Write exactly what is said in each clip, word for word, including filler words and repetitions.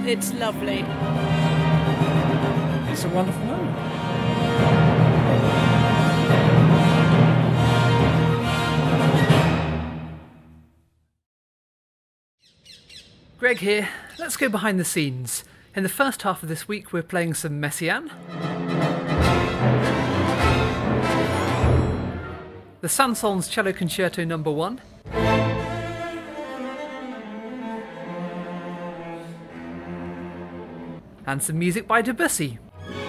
it's lovely. It's a wonderful moment. Greg here. Let's go behind the scenes. In the first half of this week we're playing some Messiaen, the Saint-Saëns Cello Concerto number one, and some music by Debussy.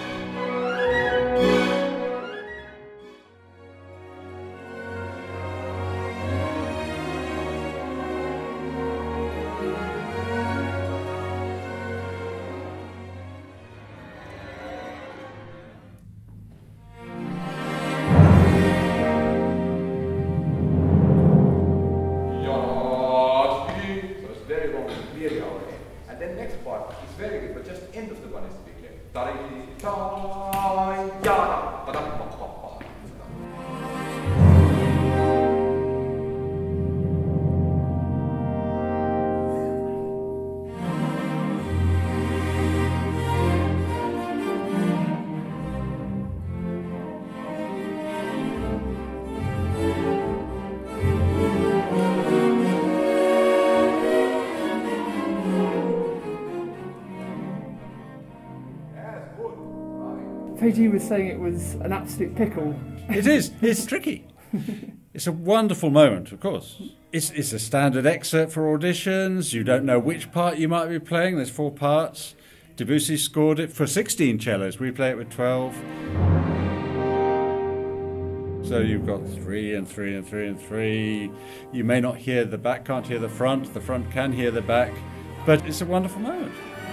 Fiji was saying it was an absolute pickle. It is. It's tricky. It's a wonderful moment, of course. It's, it's a standard excerpt for auditions. You don't know which part you might be playing. There's four parts. Debussy scored it for sixteen cellos. We play it with twelve. So you've got three and three and three and three. You may not hear the back, can't hear the front. The front can hear the back. But it's a wonderful moment.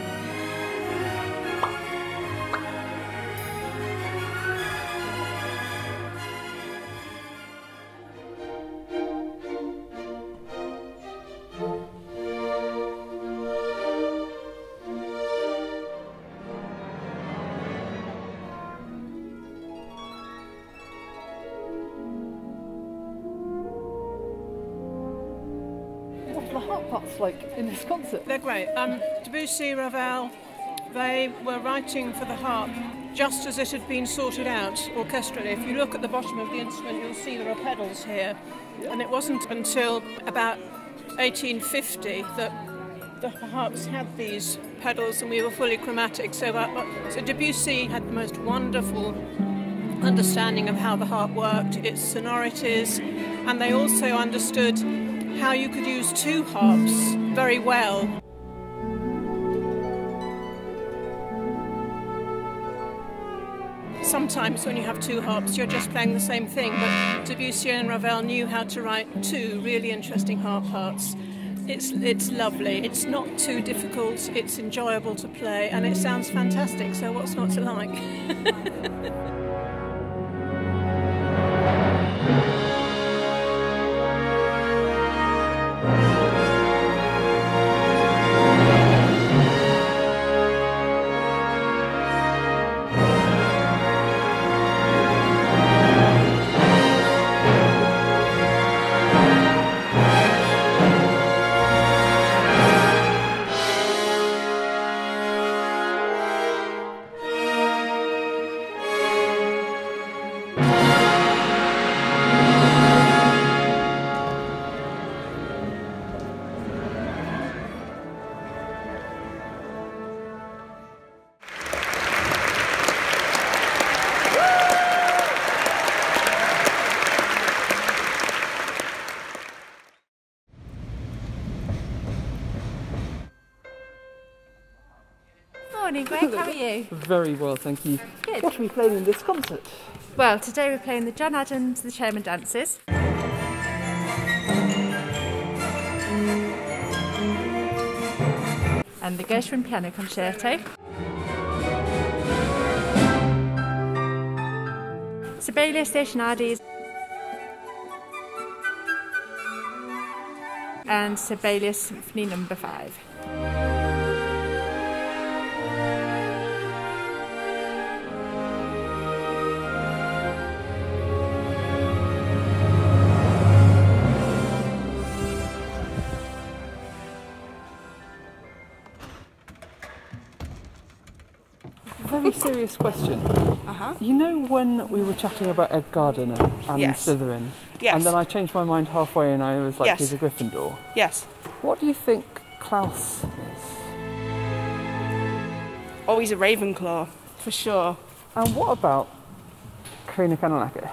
The harp parts like in this concert? They're great. Um, Debussy, Ravel, they were writing for the harp just as it had been sorted out orchestrally. If you look at the bottom of the instrument, you'll see there are pedals here. And it wasn't until about eighteen fifty that the harps had these pedals and we were fully chromatic. So, uh, so Debussy had the most wonderful understanding of how the harp worked, its sonorities, and they also understood how you could use two harps very well. Sometimes when you have two harps you're just playing the same thing, but Debussy and Ravel knew how to write two really interesting harp parts. It's, it's lovely, it's not too difficult, it's enjoyable to play, and it sounds fantastic, so what's not to like? Morning, Greg. How are you? Very well, thank you. Good. What are we playing in this concert? Well, today we're playing the John Adams The Chairman Dances. And the Gershwin Piano Concerto. Sibelius Stationades. And Sibelius Symphony Number Five. serious question. Uh-huh. You know when we were chatting about Ed Gardiner and Yes. Slytherin? Yes. And then I changed my mind halfway and I was like, Yes. he's a Gryffindor. Yes. What do you think Klaus is? Oh, he's a Ravenclaw, for sure. And what about Karina Canellakis?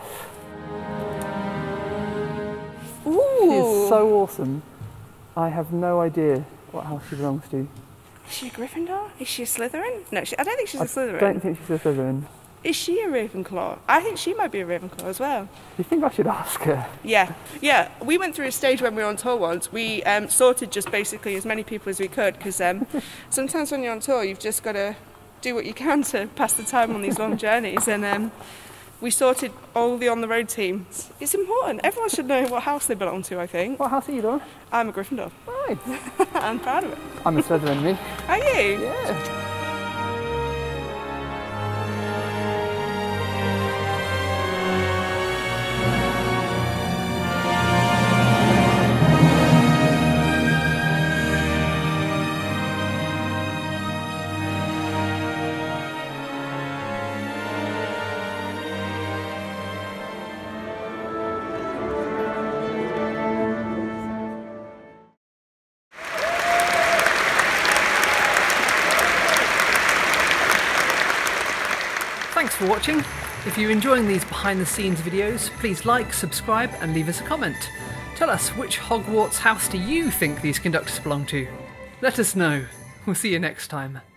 Ooh. She is so awesome. I have no idea what house she belongs to. Is she a Gryffindor? Is she a Slytherin? No, she, I don't think she's a I Slytherin. don't think she's a Slytherin. Is she a Ravenclaw? I think she might be a Ravenclaw as well. Do you think I should ask her? Yeah, yeah. We went through a stage when we were on tour once. We um, sorted just basically as many people as we could because um, sometimes when you're on tour, you've just got to do what you can to pass the time on these long journeys. And um, we sorted all the on-the-road teams. It's important. Everyone should know what house they belong to, I think. What house are you, Dawn? I'm a Gryffindor. Right. I'm proud of it. I'm a Slytherin, me. Are you? Yeah. Thanks for watching. If you're enjoying these behind the scenes videos, please like, subscribe and leave us a comment. Tell us which Hogwarts house do you think these conductors belong to? Let us know. We'll see you next time.